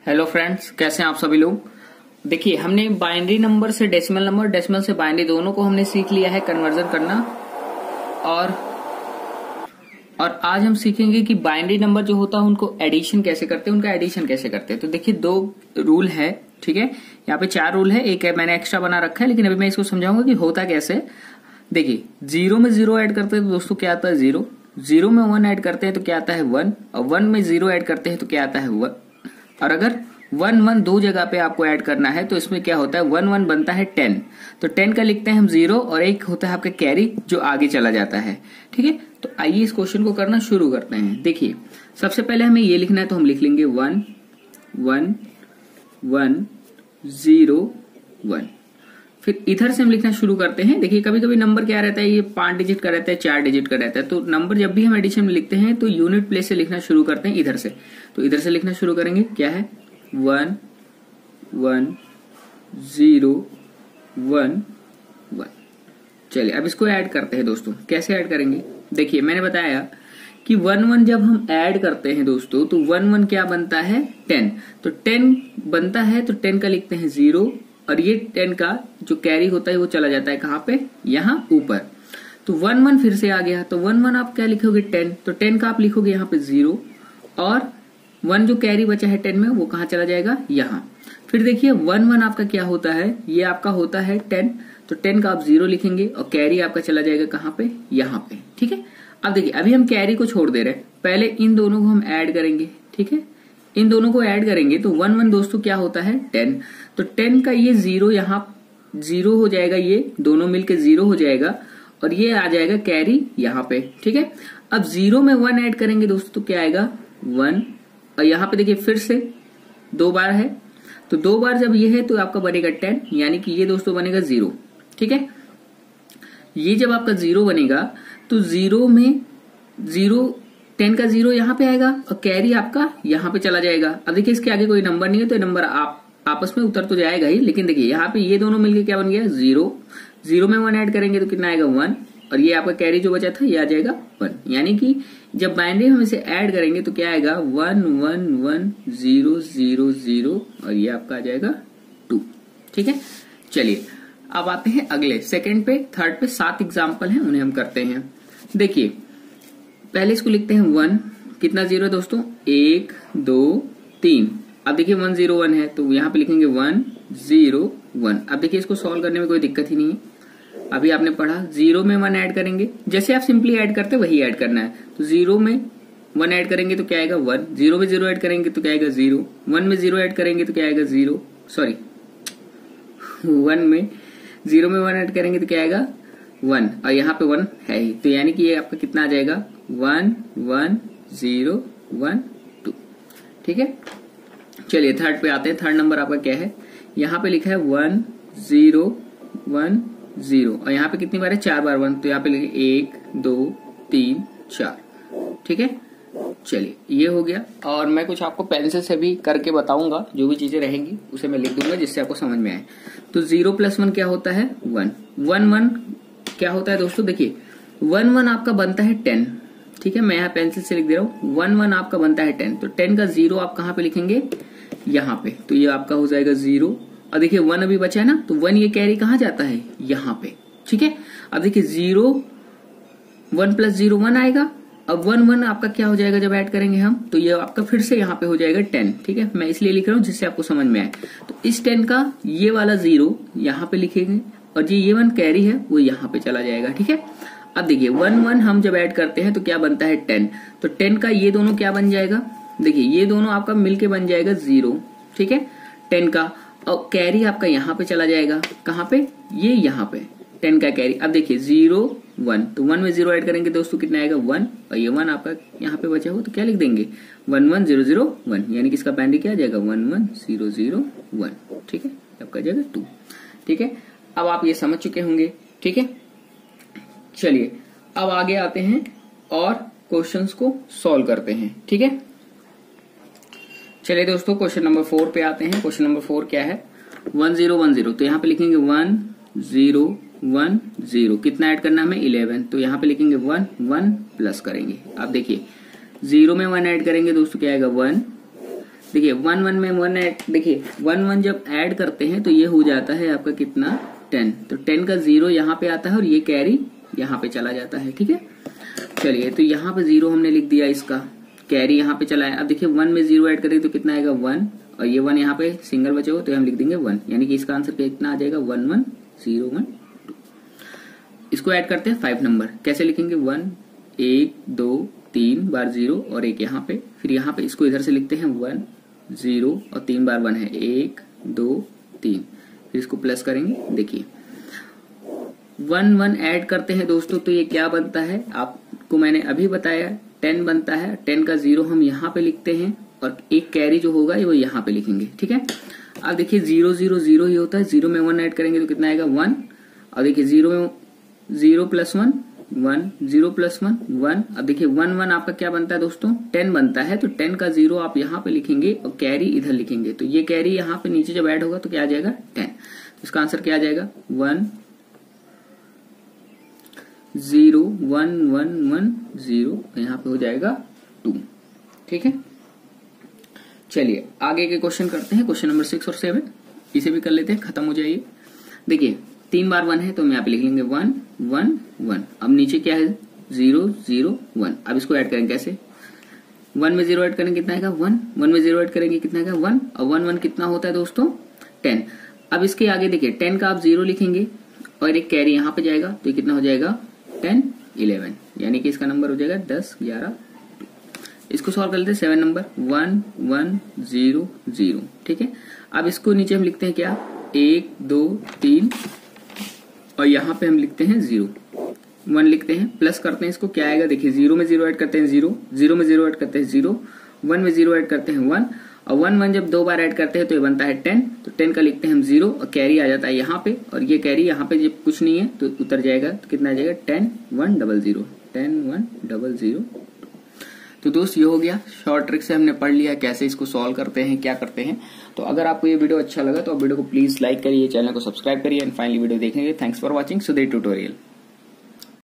Hello friends, कैसे हैं आप सभी लोग। देखिए, हमने बाइनरी नंबर से डेसिमल नंबर, डेसिमल से बाइनरी दोनों को हमने सीख लिया है कन्वर्जन करना। और आज हम सीखेंगे कि बाइनरी नंबर जो होता है उनको एडिशन कैसे करते हैं, उनका एडिशन कैसे करते हैं। तो देखिए, दो रूल है, ठीक है। यहाँ पे 4 रूल है, एक है मैंने एक्स्ट्रा बना रखा है, लेकिन अभी मैं इसको समझाऊंगा कि होता कैसे। देखिए, 0 में 0 ऐड करते हैं तो दोस्तों क्या आता है 0, 0 में 1 ऐड करते हैं तो क्या आता है 1, और 1 में 0 ऐड करते हैं तो क्या आता है 1। और अगर 1 1 दो जगह पे आपको ऐड करना है तो इसमें क्या होता है 1 1 बनता है 10, तो 10 का लिखते हैं हम 0, और एक होता है आपका कैरी जो आगे चला जाता है, ठीक है। तो आइए इस क्वेश्चन को करना शुरू करते हैं। देखिए, सबसे पहले हमें ये लिखना है तो हम लिख लेंगे 1 1 1 0 1। फिर इधर से हम लिखना शुरू करते हैं। देखिए, कभी कभी नंबर क्या रहता है, ये 5 डिजिट का रहता है, 4 डिजिट का रहता है। तो नंबर जब भी हम एडिशन में लिखते हैं तो यूनिट प्लेस से लिखना शुरू करते हैं इधर से। तो इधर से लिखना शुरू करेंगे, क्या है 1 1 0 1 1। चलिए, अब इसको ऐड करते हैं दोस्तों। कैसे ऐड करेंगे, देखिए मैंने बताया कि 1 1 जब हम ऐड करते हैं दोस्तों तो 1 1 क्या बनता है 10, तो 10 बनता है तो 10 का लिखते हैं 0, और ये 10 का जो कैरी होता है वो चला जाता है कहां पे, यहां ऊपर। तो 1 1 फिर से आ गया, तो 1 1 आप क्या लिखोगे 10, तो 10 का आप लिखोगे यहाँ पे 0, और 1 जो कैरी बचा है 10 में वो कहां चला जाएगा, यहां। फिर देखिए 1 1 आपका क्या होता है, ये आपका होता है 10, तो 10 का आप 0 लिखेंगे और कैरी आपका चला जाएगा कहां पे, यहां पे, ठीक है। अब देखिए, अभी हम कैरी को छोड़ दे रहे हैं, पहले इन दोनों को हम ऐड करेंगे, ठीक है। इन दोनों को ऐड करेंगे तो 1 1 दोस्तों क्या होता है 10, तो 10 का ये 0 यहाँ 0 हो जाएगा, ये दोनों मिलके 0 हो जाएगा, और ये आ जाएगा कैरी यहाँ पे, ठीक है। अब 0 में 1 ऐड करेंगे दोस्तों तो क्या आएगा 1, और यहाँ पे देखिए फिर से 2 बार है, तो 2 बार जब ये है तो आपका बनेगा 10, यानी कि ये दोस्तों बनेगा 0, ठीक है। ये जब आपका 0 बनेगा तो 0 में 10 का 0 यहाँ पे आएगा और कैरी आपका यहाँ पे चला जाएगा। अब देखिए, इसके आगे कोई नंबर नहीं है तो नंबर आप आपस में उतर तो जाएगा ही, लेकिन देखिए यहाँ पे ये दोनों मिलके क्या बन गया 0, 0 में 1 ऐड करेंगे तो कितना आएगा 1, और ये आपका कैरी जो बचा था ये आ जाएगा 1। यानी कि जब बाइनरी हम इसे ऐड करेंगे तो क्या आएगा 1 1 1 0 0 0, और ये आपका आ जाएगा 2, ठीक है। चलिए, अब आते हैं अगले सेकंड पे, थर्ड पे 7 एग्जाम्पल हैं, उन्हें हम करते हैं। देखिए, पहले इसको लिखते हैं 1, कितना 0 है दोस्तों 1 2 3। अब देखिए 1 0 1 है तो यहाँ पे लिखेंगे 1 0 1। अब देखिए, इसको सॉल्व करने में कोई दिक्कत ही नहीं है। अभी आपने पढ़ा 0 में 1 ऐड करेंगे, जैसे आप सिंपली ऐड करते वही ऐड करना है। तो 0 में 1 ऐड करेंगे तो क्या आएगा 1, 0 में 0 ऐड करेंगे तो क्या आएगा 0, 1 में 0 ऐड करेंगे तो क्या आएगा 0, सॉरी 1 में 0 में 1 ऐड करेंगे तो क्या आएगा 1, और यहाँ पे 1 है ही, तो यानी कि ये आपका कितना आ जाएगा 1 1 0 1 2, ठीक है। चलिए थर्ड पे आते हैं। थर्ड नंबर आपका क्या है, यहाँ पे लिखा है 1 0 1 0, और यहाँ पे कितनी बार है 4 बार 1, तो यहाँ पे लिखे 1 2 3 4, ठीक है। चलिए, ये हो गया, और मैं कुछ आपको पेंसिल से भी करके बताऊंगा, जो भी चीजें रहेंगी उसे मैं लिख दूंगा जिससे आपको समझ में आए। तो 0 + 1 क्या होता है 1, 1 1 क्या होता है दोस्तों, देखिए 1 1 आपका बनता है 10, ठीक है। मैं यहाँ पेंसिल से लिख दे रहा हूँ 1 1 आपका बनता है 10, तो 10 का 0 आप कहाँ पे लिखेंगे, यहाँ पे, तो ये आपका हो जाएगा 0। और देखिए 1 अभी बचा है ना, तो 1 ये कैरी कहाँ जाता है, यहाँ पे, ठीक है। अब देखिए 0 1 + 0 1 आएगा। अब 1 1 आपका क्या हो जाएगा जब ऐड करेंगे हम, तो ये आपका फिर से यहाँ पे हो जाएगा 10, ठीक है। मैं इसलिए लिख रहा हूँ जिससे आपको समझ में आए। तो इस 10 का ये वाला 0 यहाँ पे लिखेंगे, और ये 1 कैरी है वो यहाँ पे चला जाएगा, ठीक है। अब देखिए 1 1 हम जब ऐड करते हैं तो क्या बनता है 10, तो 10 का ये दोनों क्या बन जाएगा, देखिए ये दोनों आपका मिलके बन जाएगा 0, ठीक है 10 का, और कैरी आपका यहाँ पे चला जाएगा, कहाँ पे, ये यहाँ पे 10 का कैरी। अब देखिए 0 1, तो 1 में 0 ऐड करेंगे दोस्तों कितना आएगा 1, और ये 1 आपका यहाँ पे बचा हो तो क्या लिख देंगे 1 1 0 0 1, यानी कि इसका बाइनरी क्या आ जाएगा 1 1 0 0 1, ठीक है। आपका आ जाएगा 2, ठीक है। अब आप ये समझ चुके होंगे, ठीक है। चलिए, अब आगे आते हैं और क्वेश्चंस को सॉल्व करते हैं, ठीक है। चलिए दोस्तों, क्वेश्चन नंबर 4 पे आते हैं। क्वेश्चन नंबर 4 क्या है 1 0 1 0, तो यहाँ पे लिखेंगे 1 0 1 0, कितना ऐड करना है हमें 11, तो यहाँ पे लिखेंगे 1 1 प्लस करेंगे। अब देखिए 0 में 1 ऐड करेंगे दोस्तों क्या आएगा 1, देखिए 1 1 में 1 ऐड, देखिए 1 1 जब ऐड करते हैं तो ये हो जाता है आपका कितना 10, तो 10 का 0 यहाँ पे आता है और ये कैरी यहाँ पे चला जाता है। ठीक है, चलिए तो यहाँ पे 0 हमने लिख दिया, इसका कैरी यहाँ पे चला है। अब देखिए 1 में 0 ऐड करेंगे तो कितना आएगा 1, और ये 1 यहाँ पे सिंगल बचे हो तो हम लिख देंगे 1, यानी कि इसका आंसर कितना आ जाएगा 1 1 0 1 2। इसको ऐड करते हैं 5 नंबर, कैसे लिखेंगे 1 1 2 3 बार 0 और 1 यहाँ पे, फिर यहाँ पे इसको इधर से लिखते हैं 1 0 और 3 बार 1 है 1 2 3, फिर इसको प्लस करेंगे। देखिए 1 1 ऐड करते हैं दोस्तों तो ये क्या बनता है आपको मैंने अभी बताया, 10 बनता है। 10 का 0 हम यहाँ पे लिखते हैं और एक कैरी जो होगा वो यहाँ पे लिखेंगे। ठीक है, अब देखिए 0 0 0 ही होता है, 0 में 1 ऐड करेंगे तो कितना आएगा 1, और देखिए 0 में 0 प्लस 1 1 0 प्लस 1 1। अब देखिए 1 1 आपका क्या बनता है दोस्तों 10 बनता है, तो 10 का 0 आप यहाँ पे लिखेंगे और कैरी इधर लिखेंगे, तो ये कैरी यहाँ पे नीचे जब ऐड होगा तो क्या आ जाएगा 10। तो इसका आंसर क्या आ जाएगा 1 0 1 1 1 0, यहाँ पे हो जाएगा 2। ठीक है, चलिए आगे के क्वेश्चन करते हैं, क्वेश्चन नंबर 6 और 7 इसे भी कर लेते हैं, खत्म हो जाइए। देखिए 3 बार 1 है तो हम यहाँ पे लिख लेंगे 1 1 1। अब नीचे क्या है 0 0 1। अब इसको ऐड करेंगे कैसे, 1 में 0 ऐड करेंगे कितना आएगा 1, 1 में 0 ऐड करेंगे कितना आएगा 1, और 1 1 कितना होता है दोस्तों 10। अब इसके आगे देखिए 10 का आप 0 लिखेंगे और एक कैरी यहाँ पे जाएगा तो ये कितना हो जाएगा 10 11, यानी कि इसका नंबर हो जाएगा 10 11 2। इसको सॉल्व कर लेते हैं 7 नंबर 1 1 0 0। ठीक है, अब इसको नीचे हम लिखते हैं क्या 1 2 3 और यहाँ पे हम लिखते हैं 0 1 लिखते हैं, प्लस करते हैं इसको, क्या आएगा देखिए 0 में 0 ऐड करते हैं 0, 0 में 0 ऐड करते हैं 0, 1 में 0 ऐड करते हैं 1, और 1 1 जब 2 बार ऐड करते हैं तो ये बनता है 10, तो 10 का लिखते हैं हम 0 और कैरी आ जाता है यहाँ पे, और ये कैरी यहाँ पे जब कुछ नहीं है तो उतर जाएगा, तो कितना आ जाएगा 10 1 0 0 10 1 0 0। तो दोस्त ये हो गया, शॉर्ट ट्रिक से हमने पढ़ लिया कैसे इसको सॉल्व करते हैं, क्या करते हैं। तो अगर आपको ये वीडियो अच्छा लगा तो आप वीडियो को प्लीज लाइक करिए, चैनल को सब्सक्राइब करिए एंड फाइनली वीडियो देखेंगे। Thanks for watching Sudhir tutorial.